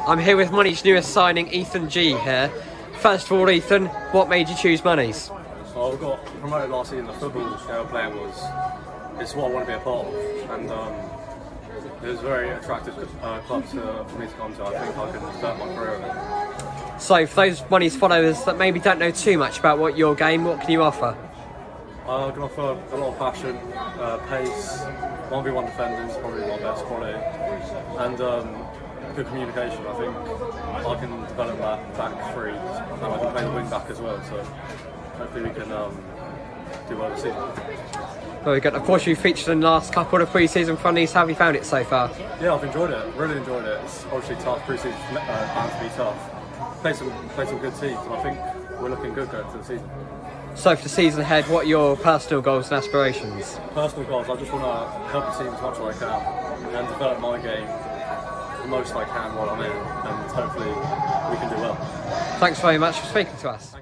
I'm here with Money's newest signing, Ethan G here. First of all, Ethan, what made you choose Money's? Well, we got promoted last season. The football they were playing it's what I want to be a part of, and it was a very attractive club for me to come to. I think I can start my career in it. So, for those Money's followers that maybe don't know too much about your game, what can you offer? I can offer a lot of passion, pace, 1v1 defending is probably my best quality, and good communication. I think I can develop that back three, and I can play the wing back as well, so hopefully we can do well this season. Very good. Of course, you featured in the last couple of pre-season friendlies. How have you found it so far? Yeah, I've enjoyed it, really enjoyed it. It's obviously tough, pre-season bound to be tough. Play some good teams, and I think we're looking good going to the season. So for the season ahead, what are your personal goals and aspirations? Personal goals, I just want to help the team as much as I can and develop my game the most I can while I'm in, and hopefully we can do well. Thanks very much for speaking to us.